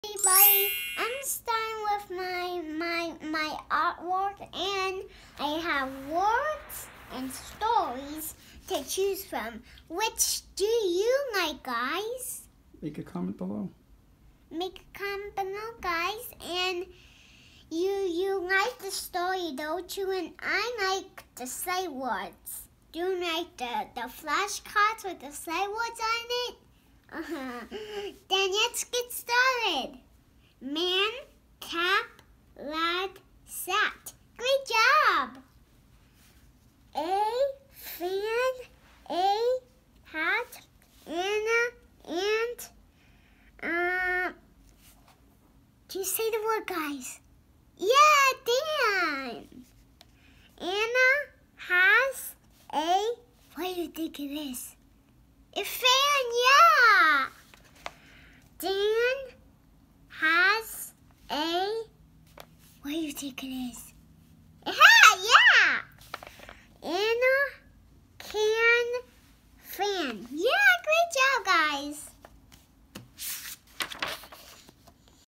Everybody, I'm starting with my artwork, and I have words and stories to choose from. Which do you like, guys? Make a comment below. Make a comment below, guys. And you like the story, don't you? And I like the say words. Do you like the flashcards with the say words on it? Then let's get started. Man, cap, lad, sat. Great job. A fan, a hat, Anna, and do you say the word, guys? Yeah, Dan. Anna has a, what do you think it is? A fan, yeah. Dan has a, what do you think it is?